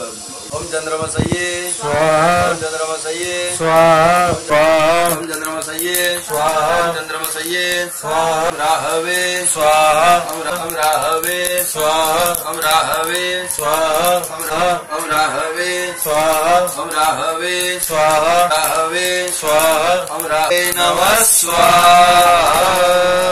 ओम चंद्रमसये स्वाहा ओम चंद्रमसये स्वाहा ओम चंद्रमसये स्वाहा ओम चंद्रमसये स्वाहा राहवे स्वाहा ओम राहवे स्वाहा ओम राहवे स्वाहा ओम राहवे स्वाहा ओम राहवे स्वाहा राहवे स्वाहा ओम राहवे नमः स्वाहा।